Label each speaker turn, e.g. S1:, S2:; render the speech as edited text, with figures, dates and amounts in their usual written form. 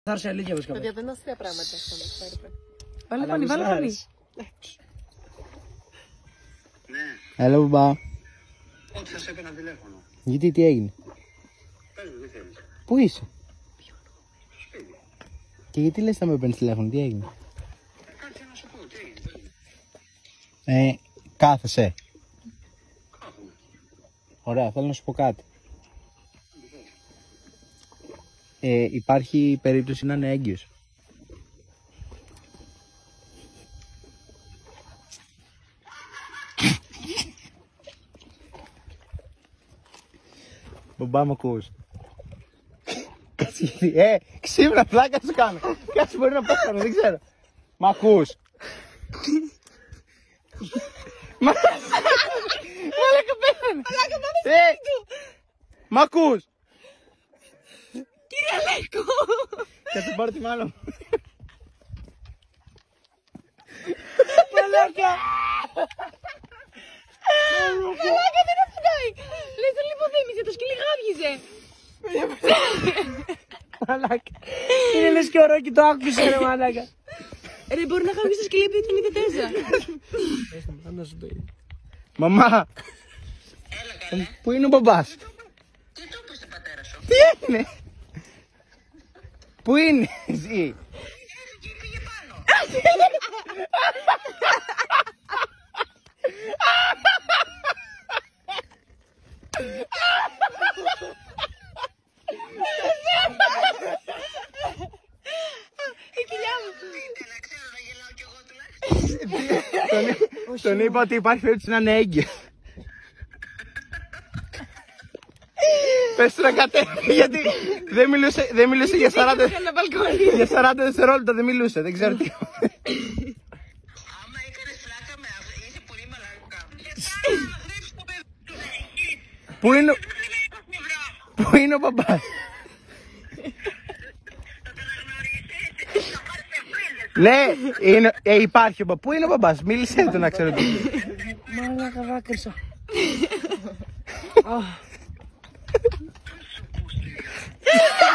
S1: Θα έρθει αλήθεια βασικά.
S2: Παιδιά, δεν είναι αστεία πράγματα αυτό, να ξέρετε.
S3: Βάλε φωνή, βάλε φωνή.
S4: Ναι.
S5: Έλα μπαμπά.
S4: Ότι σας έπαιρνα τηλέφωνο.
S5: Γιατί, τι έγινε?
S4: Πες μου, τι θέλεις.
S5: Πού είσαι?
S4: Σπίτι.
S5: Και γιατί λες να με παίρνεις τηλέφωνο, τι έγινε?
S4: Κάτσε να σου πω, τι έγινε.
S5: Κάθεσαι.
S4: Κάθομαι.
S5: Ωραία, θέλω να σου πω κάτι. Υπάρχει περίπτωση να είναι έγκυος. Μπαμπά μ' ακούς? Ξύπνα, πλάκα σου κάνω. Κάτσε, μπορεί να πέσανε, δεν ξέρω. Μ' ακούς? Μαλάκα πέθανε. Μ' ακούς?
S3: Κύριε Λέικο!
S5: Κάτσε, πάρω τη μάνα μου.
S3: Μαλάκα! Μαλάκα, δεν αφήνάει! Λες τον λιποθύμησε, το σκυλί γάβγιζε!
S1: Μαλάκα. Είναι λες και ωραίο και το άκουσε ρε μαλάκα.
S3: Ρε, μπορεί να γάβγιζε το σκυλί επειδή την είδε τέζα.
S1: Να σου το είδε.
S5: Μαμά, πού είναι ο μπαμπάς?
S4: Τι το είπες στον πατέρα σου.
S5: Τι έγινε? Πού είναι εσύ?
S4: Και πήγε πάνω.
S3: Η κοιλιά μου.
S4: Να ξέρω να γελάω κι εγώ τουλάχιστον.
S5: Τον είπα ότι υπάρχει περίπτωση να είναι έγκυος. Πες του να κατέβει, γιατί δεν μιλούσε για 40 δευτερόλεπτα, δεν μιλούσε, δεν ξέρω τι.
S4: Άμα έκανες φλάκα με αυτό, είσαι πολύ μαλάκα.
S5: Πού είναι ο μπαμπάς? Ναι, υπάρχει ο μπαμπάς. Πού είναι ο μπαμπάς? Μίλησέ του να ξέρω τι.
S1: Μαλάκα δάκρυσα.
S4: Σου